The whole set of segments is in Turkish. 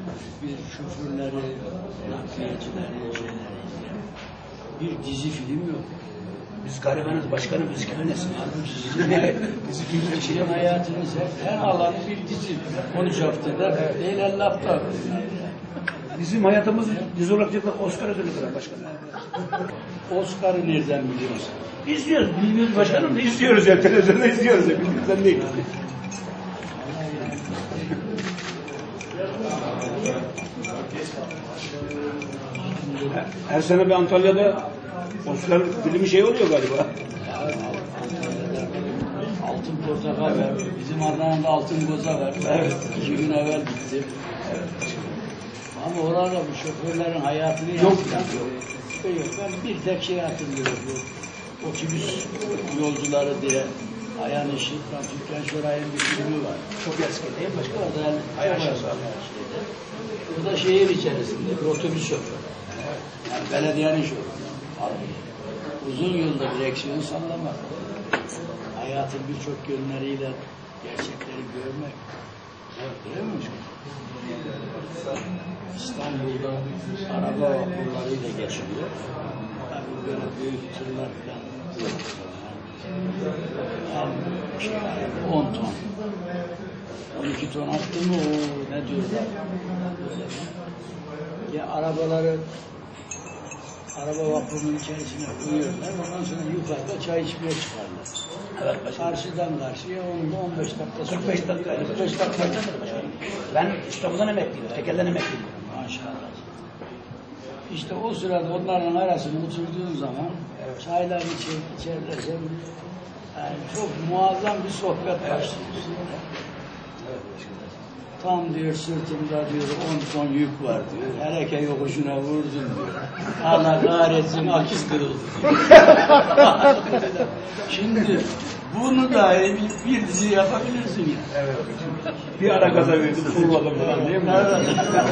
bir şoförleri, nakliyecileri, bir dizi film yok. Biz garibanız, başkanım biz kâhnesin. Sizin hayatınız her alanı bir dizi. 13 haftada değil 50 hafta. Bizim hayatımız dizi olarak Oscar ödülü başkanım. Oscar'ı nereden biliyorsun? İzliyoruz, bilmiyoruz başkanım da izliyoruz ya, televizyonda izliyoruz ya, bizden değil. Her sene bir Antalya'da Oscar filmi şey oluyor galiba. Altın Portakal var. Bizim Adana'da Altın Goza var. Evet. 2 gün evvel gitti. Evet. Ama orada bu şoförlerin hayatını Yok. Yok. Ben bir tek şey hatırlıyorum. Otobüs yolcuları diye Ayhan Işık, Türkan Şoray'ın bir filmi var. Çok eski değil mi başkanım? O da Ayhan Işık. Bu da şehir içerisinde bir otobüs şoförü. Yani belediyenin şoförü. Uzun yılda direksiyon sallamak. Hayatın birçok yönleriyle gerçekleri görmek. Değil mi? İstanbul'da araba vapurlarıyla geçiliyor. Yani böyle büyük tırlar falan yok. Yani 10 ton. 12 ton attı mı o ne diyorlar? Ya araba vapurunun içerisine koyuyorlar. Ondan sonra yukarıda çay içmeye çıkarlar. Evet, Karşıdan karşıya 10-15 dakika. 45 dakika. 45 dakika. Ben İstanbul'dan emekliyim, tekelden emekliyim. Maşallah. İşte o sırada onların arasında oturduğun zaman çaylar içerlerse yani çok muazzam bir sohbet başlıyor. Tam diyor sırtımda diyor 10 ton yük var diyor. Hereke yokuşuna vurdum diyor. Allah kahretsin akis kırıldı diyor. Şimdi bunu da bir dizi yapabilirsin ya. Evet. Bir ara gaza verdim, fırladım falan değil mi? Evet.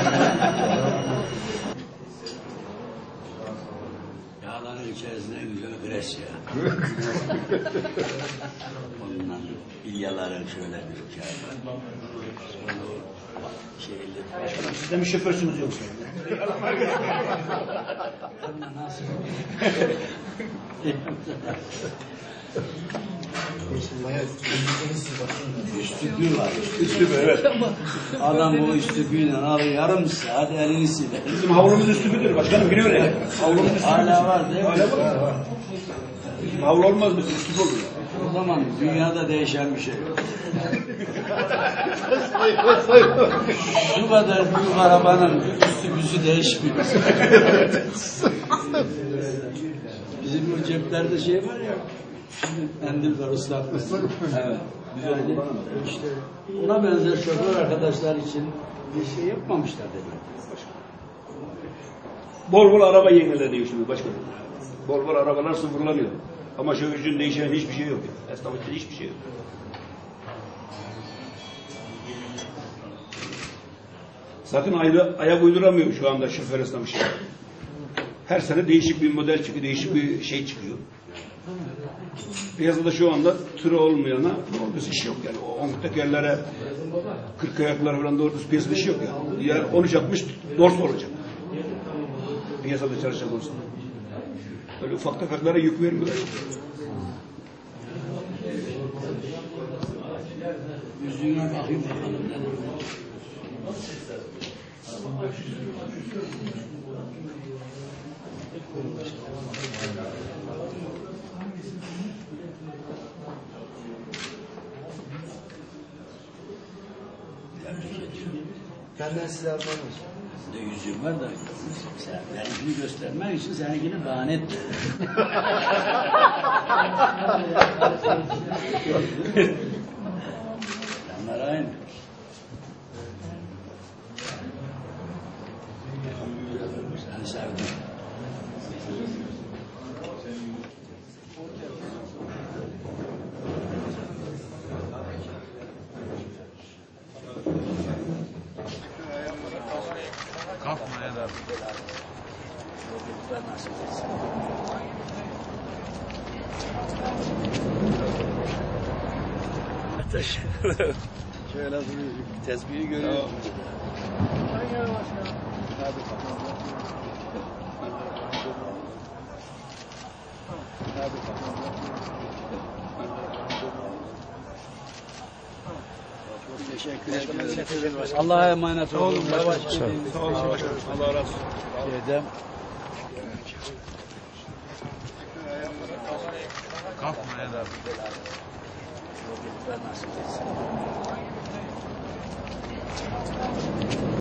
Yağların içerisinde güzel gres ya. Ondan bilyaların şöyle bir hikaye var. Başkanım siz de mi şoförsünüz yoksa? Nasıl? Üstüpü var. Üstüpü evet. Adam bu üstüpüyle alıyor yarım saat elini siler. Bizim havlumuz üstüpüdür başkanım, biliyor ya. Havlumuz üstüpüdür. Hala var değil mi? Hala var. Bizim havlu olmaz, bizim üstüpü olur. O zaman dünyada değişen bir şey yok. Şu kadar büyük arabanın üstüpüsü değişmiyor. Bizim bu ceplerde şey var ya, mendil var ıslaklık. Evet. Yani işte ona benzer şoför arkadaşlar için bir şey yapmamışlar demek. Bol bol araba yenileniyor şimdi başkanım. Bol bol arabalar sıfırlanıyor. Ama şoförcünün değişen hiçbir şey yok. Esnafın hiçbir şey yok. Zaten ayak uyduramıyor şu anda şoför esnafı şey. Her sene değişik bir model çıkıyor, değişik bir şey çıkıyor. Piyasada şu anda tırı olmayana doğru iş yok yani. O 10 tekerlere 40 ayaklar falan doğru piyasada iş yok yani. Diğer 13-60 dors olacak. Piyasada çalışacak olsun. Böyle ufak tefeklere yük vermiyorlar. Yüzüğüne bakayım bakalım. Benden size almam lazım. De yüzüğüm var da sen benimkini göstermek için seninkini bahane ettin. Yanlar aynı. Seni sevdim. Kalkmaya da. Şöyle bir tesbihi görüyorum. Teşekkür ederim. Allah'a emanet olun. Sağ olun başkanım. Allah razı olsun. Şeyden. Kalkmaya da. Nasip etsin.